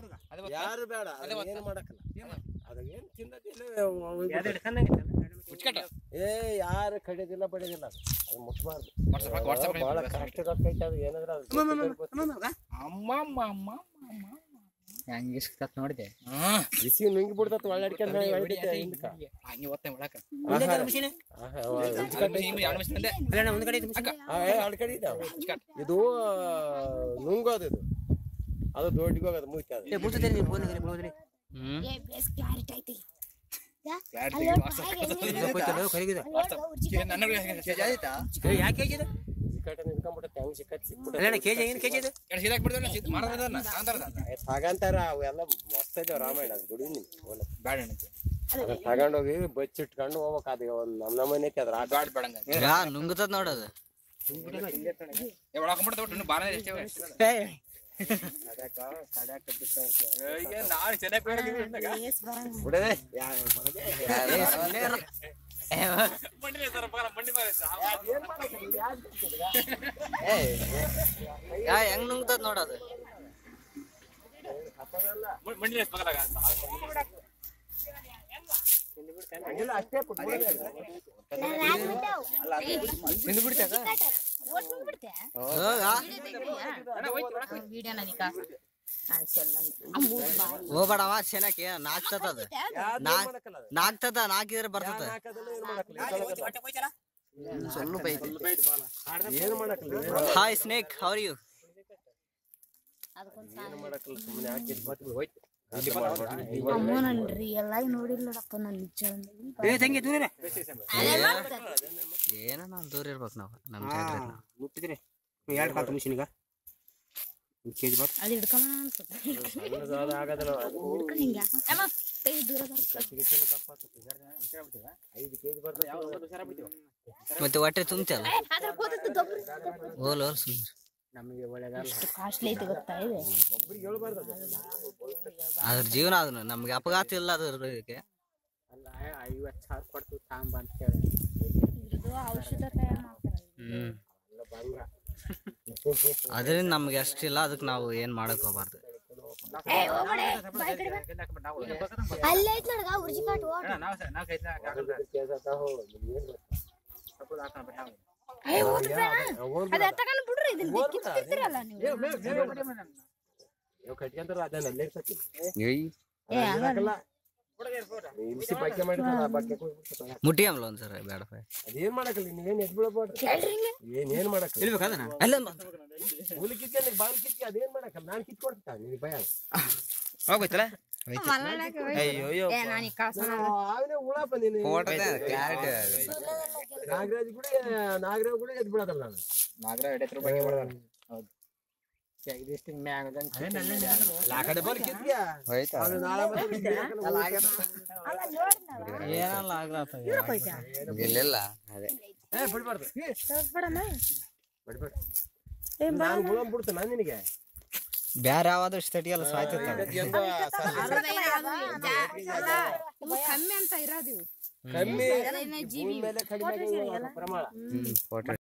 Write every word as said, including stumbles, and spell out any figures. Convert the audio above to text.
ಯಾರು ಬೇಡ ಏನು ಮಾಡಕ್ಕಲ್ಲ ಅದೇನು ತಿನ್ನೋದಿಲ್ಲ ಏ ಯಾರು ಕಡಿಯೋದಿಲ್ಲ ಬಡಿಯೋದಿಲ್ಲ ಅದು ಮುಟ್ಬಾರ್ದು ಬಹಳ ಕಷ್ಟ ಗೊತ್ತೈತೆ ಅದು ಏನಾದ್ರೆ ಹೆಂಗ್ ಇಸ್ಕತ್ ನೋಡಿದೆ ಬಿಸಿ ನುಂಗಿ ಬಿಡ್ತತ್ ಒಳ್ಳಾಡ್ಕೊಂಡು ಇದು ನುಂಗೋದು ಇದು ಅದು ದೊಡ್ಡಿಗೆ ಹೋಗೋದು ಮುಗಿತದೆ ತಗಂತಾರ ಅವೆಲ್ಲ ಮಸ್ತ್ ಇದಾವ ರಾಮಾಯಣ ದುಡಿ ತಗೊಂಡೋಗಿ ಬಚ್ಚಿಟ್ಕೊಂಡು ಹೋಗ್ಬೇಕ ಅದ ಒಂದ್ ನಮ್ ನಮ್ಮನೆ ಐತಿ ಅದ್ರ ಆಟ ಆಡ್ಬೇಡಂಗ ನುಂಗತದ ನೋಡದು ಹೆಂಗ್ ನುಂಗ್ತದ ನೋಡದು ಹೋಗ್ಬೇಡವ ಚೆನ್ನಕ್ಕೆ ನಾಕ್ತದ ನಾಕ್ತದ ನಾಕಿದ್ರೆ ಬರ್ತದ hi snake how are you ಅಮ್ಮನಲ್ರಿ ಎಲ್ಲ ನೋಡಿಲ್ಲಪ್ಪ ನಾನು ನಿಜ ಏನ ನಾವ್ ದೂರ ಇರ್ಬೇಕು ನಾವು ನಮ್ ಮುಟ್ಟಿದ್ರಿ ಎರಡು ಕಾತು ಮಿಷಿನ್ಗ ಕೆಜಿ ಬಾತ್ ಅದು ಹಿಡ್ಕೊಂಬ ಅನ್ಸುತ್ತೆ ಮತ್ತೆ ಹೊಟ್ಟೆ ತುಂಬ್ತಲ್ಲ ಓಲ್ ಓಲ್ ಸುಮ್ಮನೆ ನಮಗೆ ಒಳ್ಳೆಗಾಲ ಕಾಸ್ಟ್ಲಿ ಐತೆ ಗೊತ್ತಾ ಇದೆ ಅದ್ರ ಜೀವನ ಅದನ್ನ ನಮ್ಗೆ ಅಪಘಾತ ಇಲ್ಲ ಅದ್ರ ಇದಕ್ಕೆ ಅಲ್ಲ ಐವತ್ತು ಸಾವಿರ ಕೊಡ್ತು ತಾಂಬ ಅಂತ ಹೇಳಿ ಔಷಧ ತಯಾರು ಮಾಡ್ತಾರೆ ಹ್ಮ್ ಅದರಿಂದ ನಮ್ಗೆ ಅಷ್ಟಿಲ್ಲ ಅದಕ್ಕೆ ನಾವು ಏನ್ ಮಾಡಕ್ ಹೋಗ್ಬಾರ್ದು ಮುಟ್ಟಿ ಆಮ್ಲ ಒಂದ್ಸರ ಬೇಡ ಅದೇನ್ ಮಾಡಕಲ್ಲ ನೀವೇನ್ ಎದ್ ಬೀಳಬಾರ್ದು ಏನೇನ್ ಮಾಡಕಲ್ಲ ಬಾಲ್ ಕಿತ್ತಿ ಅದೇನ್ ಮಾಡಕಲ್ಲ ನಾನ್ ಕಿತ್ಕೊಡ್ತಾ ನಿನ್ ಭಯ ಹೋಗೋಯ್ತಲ್ಲ ಅವನೇ ಉಳಪ್ಪ ನೀನು ನಾಗರಾಜ್ ಕೂಡ ನಾಗರಾವ್ ಕೂಡ ಎದ್ ಬಿಡೋದಲ್ಲ ನಾನು ನಾಗರಾವ್ ಎಡೆ ಹತ್ರ ಬಗ್ಗೆ ಮಾಡೋದು ಹೌದು ಇದಿಷ್ಟು ಮ್ಯಾಗ ಆ ಕಡೆ ಬಾಲ್ ಕಿತ್ತೀಯ ಏನಲ್ಲ ಆಗ್ಲತ್ತ ಇಲ್ಲಿಲ್ಲ ಅದೇ ಬಿಡ್ಬಾರ್ದು ಬಿಡ್ಬೇಡ ನಾನು ಗುಲಾಮ್ ಬಿಡ್ತೇನೆ ನಾನು ನಿನಗೆ ಬ್ಯಾರ ಯಾವಾದ್ರೂ ಸ್ಟಡಿಯಲ್ಲ ಸಾಯ್ತಿರ್ತಾವೆ ಕಮ್ಮಿ ಅಂತ ಇರೋದು ಕಮ್ಮಿ ಮೇಲೆ ಕಡಿಮೆ ಪ್ರಮಾಣ